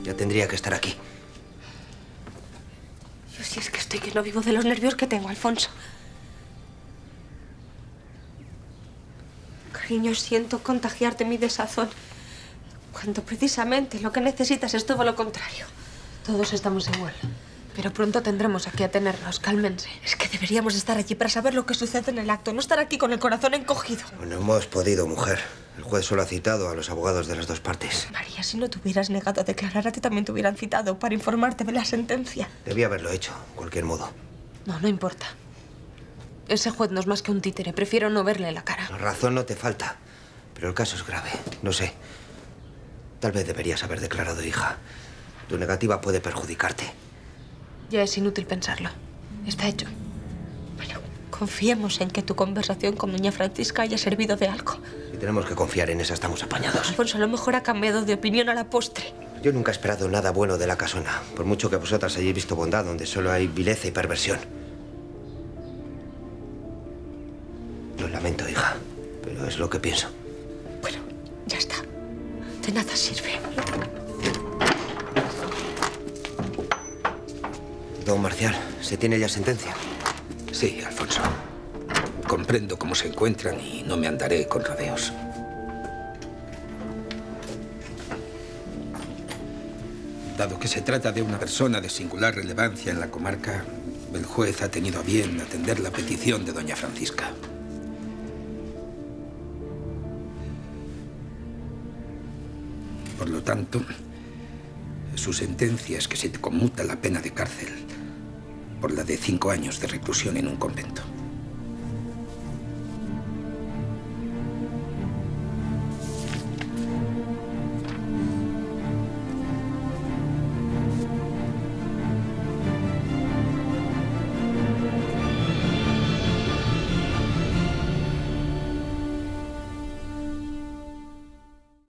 Ya tendría que estar aquí. Yo sí es que estoy que no vivo de los nervios que tengo, Alfonso. Cariño, siento contagiarte mi desazón, cuando precisamente lo que necesitas es todo lo contrario. Todos estamos igual. Pero pronto tendremos aquí a tenernos. Cálmense. Es que deberíamos estar allí para saber lo que sucede en el acto, no estar aquí con el corazón encogido. No hemos podido, mujer. El juez solo ha citado a los abogados de las dos partes. María, si no te hubieras negado a declarar, a ti también te hubieran citado para informarte de la sentencia. Debía haberlo hecho, de cualquier modo. No, no importa. Ese juez no es más que un títere. Prefiero no verle la cara. La razón no te falta, pero el caso es grave. No sé. Tal vez deberías haber declarado hija. Tu negativa puede perjudicarte. Ya es inútil pensarlo. Está hecho. Bueno, confiemos en que tu conversación con doña Francisca haya servido de algo. Si tenemos que confiar en esa, estamos apañados. Alfonso, a lo mejor ha cambiado de opinión a la postre. Yo nunca he esperado nada bueno de la casona, por mucho que vosotras hayáis visto bondad donde solo hay vileza y perversión. Lo lamento, hija, pero es lo que pienso. Bueno, ya está. De nada sirve. Don Marcial, ¿se tiene ya sentencia? Sí, Alfonso. Comprendo cómo se encuentran y no me andaré con rodeos. Dado que se trata de una persona de singular relevancia en la comarca, el juez ha tenido a bien atender la petición de doña Francisca. Por lo tanto, su sentencia es que se te conmuta la pena de cárcel por la de 5 años de reclusión en un convento.